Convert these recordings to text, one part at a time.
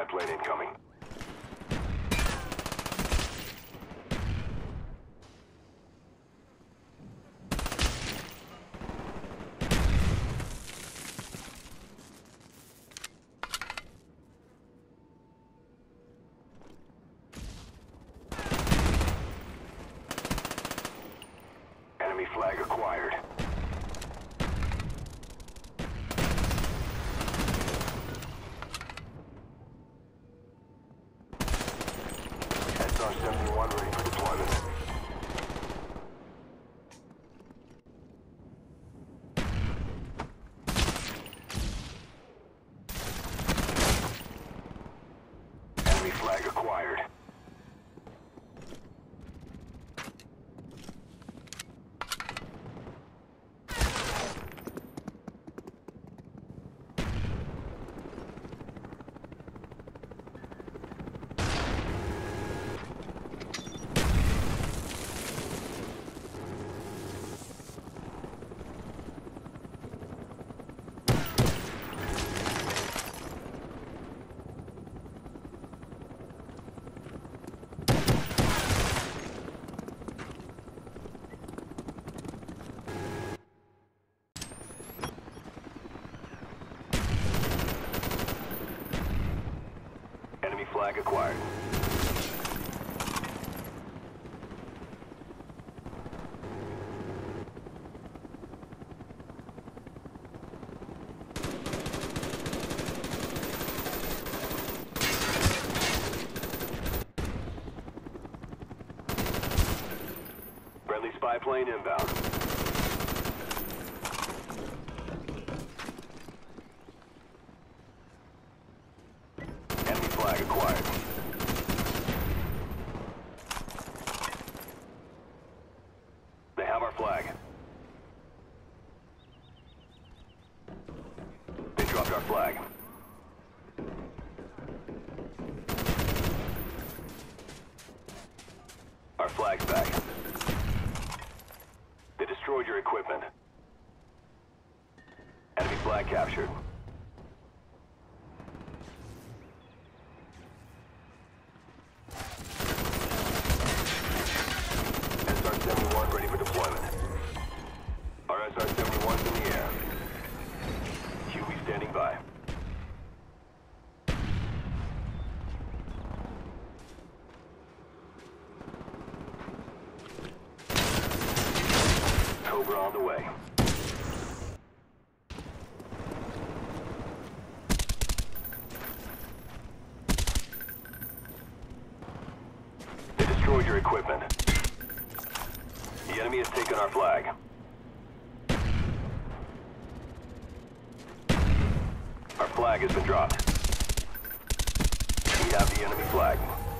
spy plane incoming. Enemy flag acquired. SR-71 ready for deployment. Enemy flag acquired. Enemy flag acquired. Friendly spy plane inbound. Enemy flag acquired. They have our flag. They dropped our flag. Our flag's back. They destroyed your equipment. Enemy flag captured. SR-71 ready for deployment. Our SR-71's in the air. Huey standing by. Cobra on the way. They destroyed your equipment. The enemy has taken our flag. Our flag has been dropped. We have the enemy flag.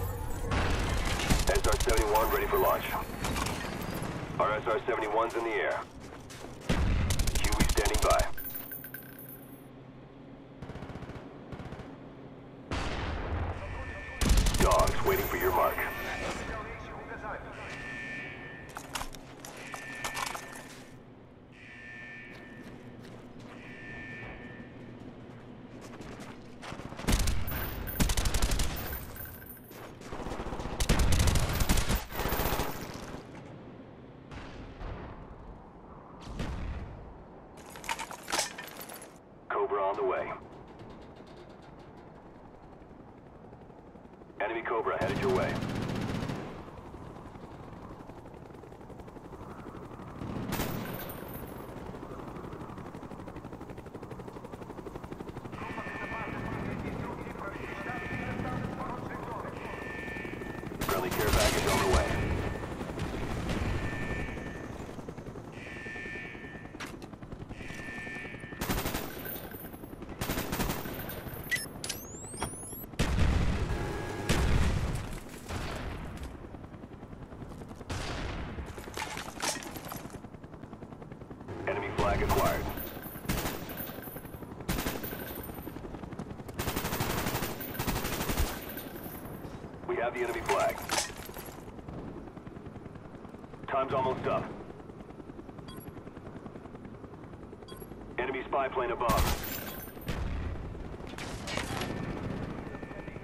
SR-71 ready for launch. Our SR-71's in the air. Huey standing by. Dogs waiting for your mark. Cobra on the way. Enemy Cobra headed your way. Friendly care package on the way. Enemy flag acquired. We have the enemy flag. Time's almost up. Enemy spy plane above.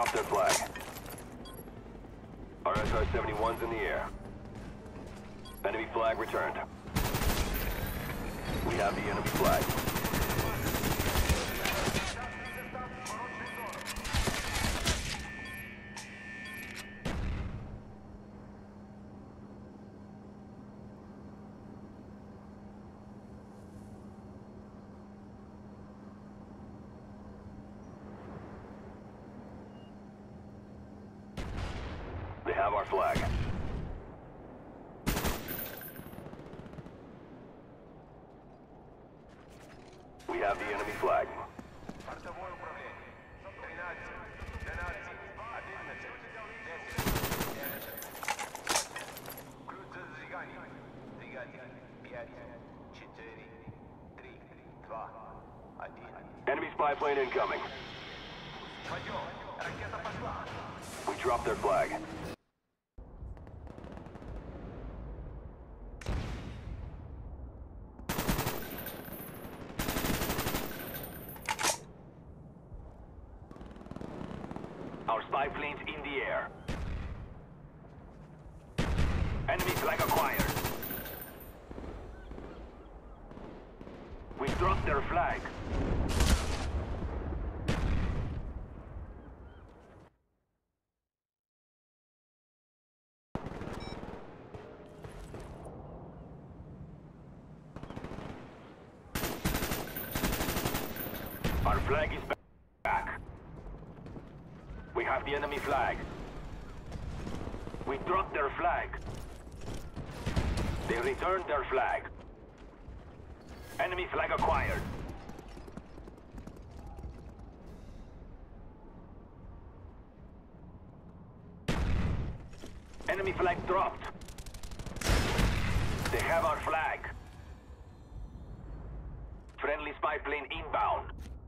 dropped their flag. Our SR-71's in the air. Enemy flag returned. We have the enemy flag. They have our flag. We have the enemy flag. Enemy spy plane incoming. We dropped their flag. Our spy plane's in the air. Enemy flag acquired. We dropped their flag. Our flag is back. We have the enemy flag. We dropped their flag. They returned their flag. Enemy flag acquired. Enemy flag dropped. They have our flag. Friendly spy plane inbound.